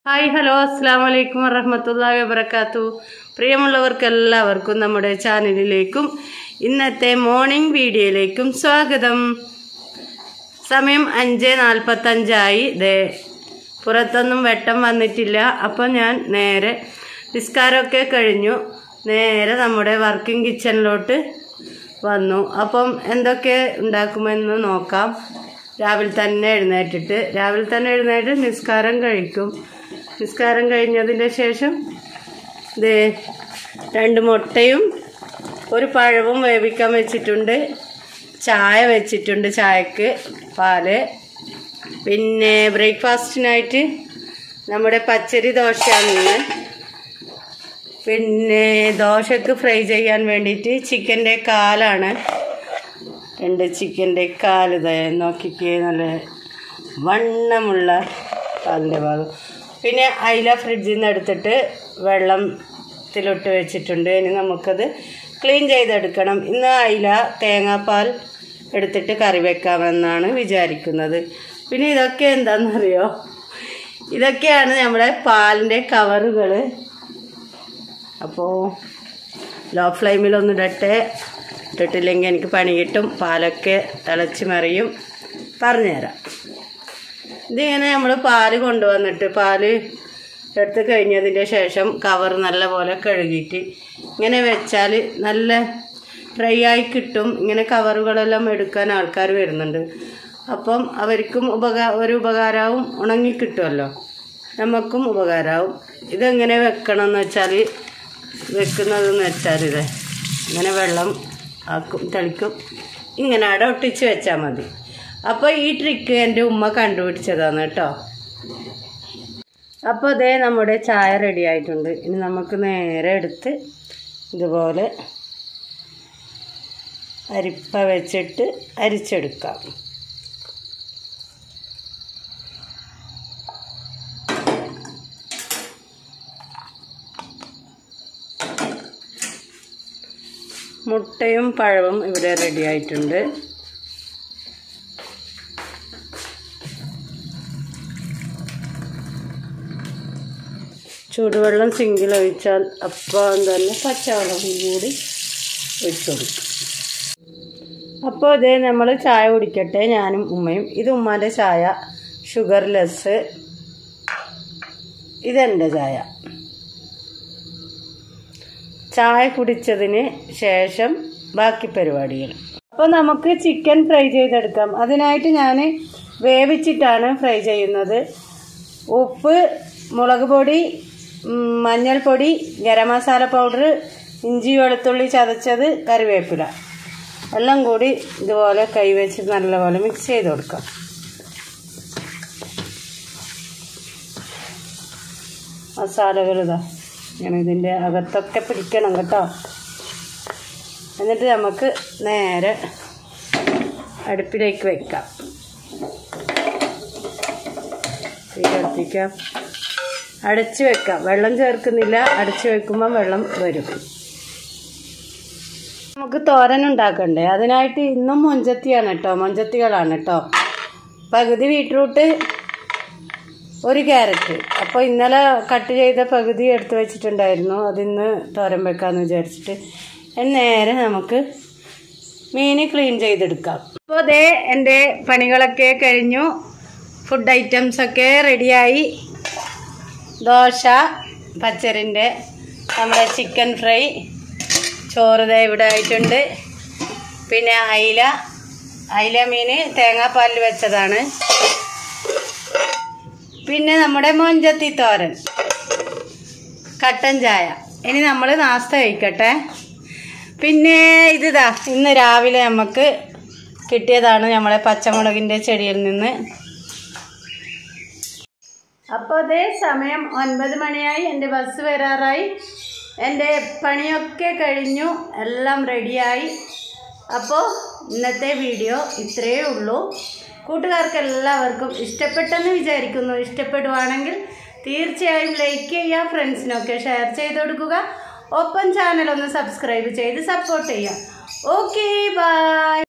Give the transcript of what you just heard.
Hi hello അസ്സാം വലൈക്കും വറഹ്മത്തുള്ളാഹി വബറകാതുഹു. പ്രിയമുള്ളവർക്കെല്ലാവർക്കും നമ്മുടെ ചാനലിലേക്കും ഇന്നത്തെ മോർണിംഗ് വീഡിയോയിലേക്കും സ്വാഗതം. സമയം 5:45 ദേ പുറത്തൊന്നും വെട്ടം വന്നിട്ടില്ല. അപ്പോൾ ഞാൻ നേരെ നിസ്കാരമൊക്കെ കഴിഞ്ഞു നേരെ നമ്മുടെ വർക്കിംഗ് കിച്ചണിലോട്ട് വന്നു. അപ്പം എന്തൊക്കെ ഉണ്ടാക്കുമെന്ന് നോക്കാം. രാവിലെ തന്നെ എഴുന്നേറ്റ് നിസ്കാരം കഴിക്കും. നിസ്കാരം കഴിഞ്ഞതിൻ്റെ ശേഷം ദേ 2 മുട്ടയും ഒരു പഴവും വേവിക്കാൻ വെച്ചിട്ടുണ്ട്. ചായ വെച്ചിട്ടുണ്ട്, ചായക്ക് പാല്. പിന്നെ ബ്രേക്ക്ഫാസ്റ്റിനായിട്ട് നമ്മുടെ പച്ചരി ദോശയാണ്. പിന്നെ ദോശക്ക് ഫ്രൈ ചെയ്യാൻ വേണ്ടിയിട്ട് ചിക്കൻ്റെ കാലാണ്. 2 ചിക്കൻ്റെ കാല് നോക്കിക്കേ, നല്ല വണ്ണമുള്ള കാലിൻ്റെ ഭാഗം. പിന്നെ അയില ഫ്രിഡ്ജിൽ നിന്ന് എടുത്തിട്ട് വെള്ളത്തിലിട്ട് വെച്ചിട്ടുണ്ട്. ഇനി നമുക്കത് ക്ലീൻ ചെയ്തെടുക്കണം. ഇന്ന് അയില തേങ്ങാപ്പാൽ എടുത്തിട്ട് കറി വെക്കാമെന്നാണ് വിചാരിക്കുന്നത്. പിന്നെ ഇതൊക്കെ എന്താണെന്നറിയോ, ഇതൊക്കെയാണ് നമ്മുടെ പാലിൻ്റെ കവറുകൾ. അപ്പോൾ ലോ ഫ്ലെയിമിലൊന്നും ഇട്ടിട്ടില്ലെങ്കിൽ എനിക്ക് പണി കിട്ടും. പാലൊക്കെ തിളച്ച് മറിയും. പറഞ്ഞുതരാം. ഇതിങ്ങനെ നമ്മൾ പാല് കൊണ്ടുവന്നിട്ട് പാല് എടുത്ത് കഴിഞ്ഞതിൻ്റെ ശേഷം കവർ നല്ലപോലെ കഴുകിയിട്ട് ഇങ്ങനെ വെച്ചാൽ നല്ല ഡ്രൈ ആയി കിട്ടും. ഇങ്ങനെ കവറുകളെല്ലാം എടുക്കാൻ ആൾക്കാർ വരുന്നുണ്ട്. അപ്പം അവർക്കും ഒരു ഉപകാരമാവും, ഉണങ്ങിക്കിട്ടുമല്ലോ, നമുക്കും ഉപകാരമാവും. ഇതെങ്ങനെ വെക്കണമെന്ന് വെച്ചാൽ വെക്കുന്നതെന്ന് വെച്ചാൽ ഇങ്ങനെ വെള്ളം ആക്കും, തെളിക്കും, ഇങ്ങനെ അവിടെ ഒട്ടിച്ച് വെച്ചാൽ മതി. അപ്പോൾ ഈ ട്രിക്ക് എൻ്റെ ഉമ്മ കണ്ടുപിടിച്ചതാണ് കേട്ടോ. അപ്പോൾ അതേ നമ്മുടെ ചായ റെഡി ആയിട്ടുണ്ട്. ഇനി നമുക്ക് നേരെ എടുത്ത് ഇതുപോലെ അരിപ്പ വെച്ചിട്ട് അരിച്ചെടുക്കാം. മുട്ടയും പഴവും ഇവിടെ റെഡി ആയിട്ടുണ്ട്. ചൂടുവെള്ളം സിങ്കിൽ ഒഴിച്ചാൽ അപ്പം തന്നെ പച്ചവെള്ളം കൂടി ഒഴിച്ചു കൊടുക്കും. അപ്പോൾ ഇതേ നമ്മൾ ചായ കുടിക്കട്ടെ, ഞാനും ഉമ്മയും. ഇത് ഉമ്മാൻ്റെ ചായ, ഷുഗർലെസ്. ഇതെൻ്റെ ചായ. ചായ കുടിച്ചതിന് ശേഷം ബാക്കി പരിപാടികൾ. അപ്പോൾ നമുക്ക് ചിക്കൻ ഫ്രൈ ചെയ്തെടുക്കാം. അതിനായിട്ട് ഞാൻ വേവിച്ചിട്ടാണ് ഫ്രൈ ചെയ്യുന്നത്. ഉപ്പ്, മുളക് പൊടി, മഞ്ഞൾപ്പൊടി, ഗരം മസാല പൗഡർ, ഇഞ്ചി വെളുത്തുള്ളി ചതച്ചത്, കറിവേപ്പില എല്ലാം കൂടി ഇതുപോലെ കൈവച്ച് നല്ലപോലെ മിക്സ് ചെയ്ത് കൊടുക്കാം. മസാലകൾ ഇങ്ങനെ ഇതിൻ്റെ അകത്തൊക്കെ പിടിക്കണം കേട്ടോ. എന്നിട്ട് നമുക്ക് നേരെ അടുപ്പിലേക്ക് വെക്കാം. തീ കത്തിക്കാം, അടച്ച് വെക്കാം. വെള്ളം ചേർക്കുന്നില്ല, അടച്ച് വെക്കുമ്പോൾ വെള്ളം വരും. നമുക്ക് തോരൻ ഉണ്ടാക്കണ്ടേ, അതിനായിട്ട് ഇന്നും മൊഞ്ചത്തികളാണ് കേട്ടോ. പകുതി ബീട്രൂട്ട്, 1 ക്യാരറ്റ്. അപ്പോൾ ഇന്നലെ കട്ട് ചെയ്ത പകുതി എടുത്ത് വെച്ചിട്ടുണ്ടായിരുന്നു. അതിന്ന് തോരൻ വെക്കാമെന്ന് വിചാരിച്ചിട്ട് നേരെ നമുക്ക് മീൻ ക്ലീൻ ചെയ്തെടുക്കാം. അപ്പോൾ അതേ എൻ്റെ പണികളൊക്കെ കഴിഞ്ഞു. ഫുഡ് ഐറ്റംസൊക്കെ റെഡിയായി. ദോശ, പച്ചരിൻ്റെ, നമ്മുടെ ചിക്കൻ ഫ്രൈ, ചോറ് ഇവിടെ ആയിട്ടുണ്ട്. പിന്നെ അയില മീൻ തേങ്ങാപ്പാലിൽ വെച്ചതാണ്. പിന്നെ നമ്മുടെ മൊഞ്ചത്തി തോരൻ, കട്ടൻ ചായ. ഇനി നമ്മൾ നാസ്ത കഴിക്കട്ടെ. പിന്നെ ഇന്ന് രാവിലെ നമുക്ക് കിട്ടിയതാണ് നമ്മളെ പച്ചമുളകിൻ്റെ ചെടിയിൽ നിന്ന്. അപ്പോൾ അതേ സമയം 9 മണിയായി. എൻ്റെ ബസ് വരാറായി. എൻ്റെ പണിയൊക്കെ കഴിഞ്ഞു, എല്ലാം റെഡിയായി. അപ്പോൾ ഇന്നത്തെ വീഡിയോ ഇത്രയേ ഉള്ളൂ. കൂട്ടുകാർക്ക് എല്ലാവർക്കും ഇഷ്ടപ്പെട്ടെന്ന് വിചാരിക്കുന്നു. ഇഷ്ടപ്പെടുവാണെങ്കിൽ തീർച്ചയായും ലൈക്ക് ചെയ്യുക, ഫ്രണ്ട്സിനൊക്കെ ഷെയർ ചെയ്ത് കൊടുക്കുക. ഒപ്പം ചാനലൊന്ന് സബ്സ്ക്രൈബ് ചെയ്ത് സപ്പോർട്ട് ചെയ്യുക. Okay, by.